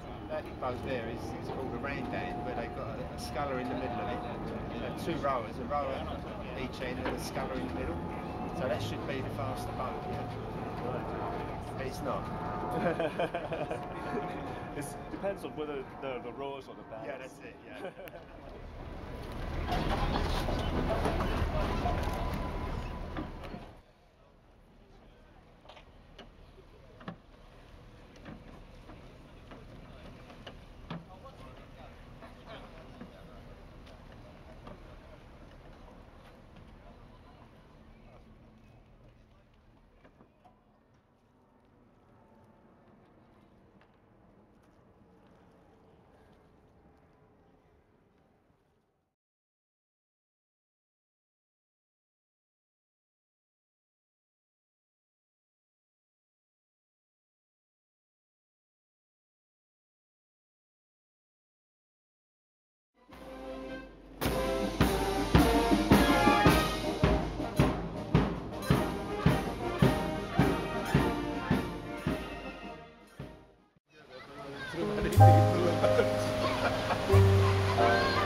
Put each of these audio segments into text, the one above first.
that boat there is called a randan, where they've got a sculler in the middle of it. Two rowers, a rower each end and a sculler in the middle. So that should be the faster boat. But it's not. It depends on whether the rowers or the bands. Yeah, that's it. Yeah.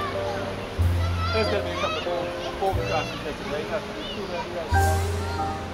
There's going to be a couple of more crashes here today.